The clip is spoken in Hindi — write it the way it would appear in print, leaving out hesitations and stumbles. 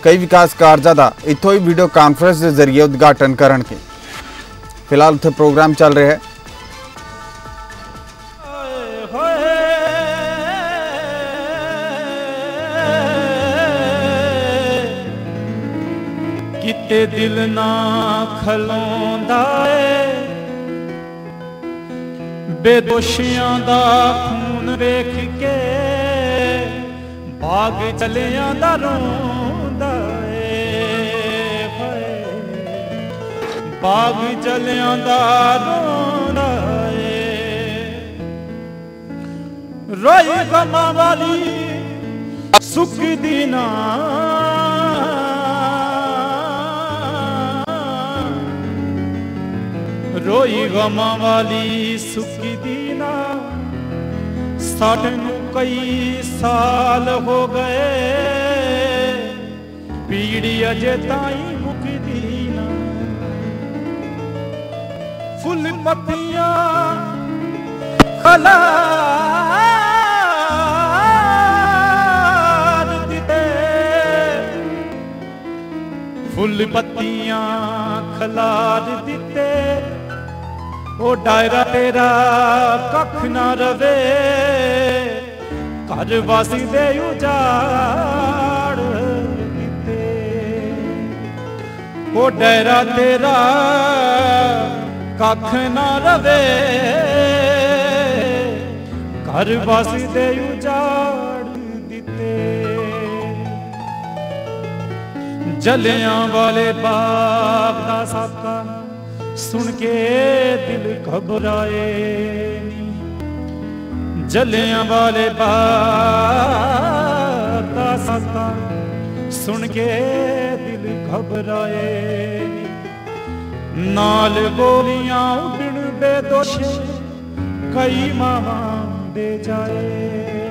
कई विकास कार्यां दा इत्थों ही वीडियो कांफ्रेंस के जरिए उद्घाटन करनगे। फिलहाल उत्थे प्रोग्राम चल रहा है। किते दिल ना खलोंदा है, बेदोशियां दा खून वेख के बाग चलियां दा रोंदा है, बाग चलियां दा रोंदा है। रोई गमां वाली सुकदी ना, रोई गमां वाली सुकदी ना। सानू कई साल हो गए, पीड़ी अजे ताई मुकदी ना। फुल पत्तियां खलार दिते, फुल पत्तियां खलार दिते। ओ डायरा तेरा कख ना रवे, घर वासी दे उजाड़ दिते। ओ डायरा तेरा कख ना रवे, घर वासी दे उजाड़ दिते। जलियां वाले बाग दा साका सुन के दिल घबराए, जलियां वाले बाग दा साका सुन के दिल घबराए। नाल गोलियां उड़न बेदोश कई मावां दे जाए।